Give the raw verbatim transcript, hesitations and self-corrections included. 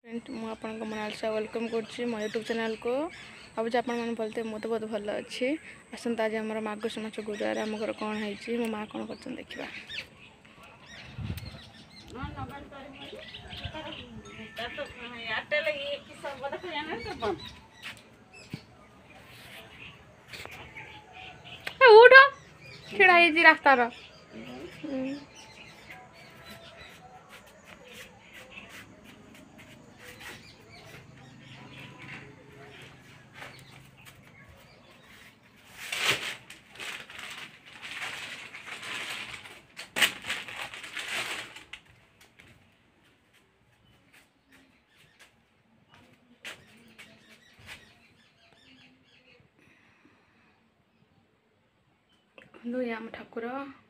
मुझे Mona Lisa welcome कर मो यूट्यूब चैनल को भावुँ आप बोलते मत बहुत भल अच्छी आसता आज आम मार्गश मास गुरुवार आम घर कौन है मो माँ कौन कर देखा उठ छिड़ा रास्तार आम ठाकुर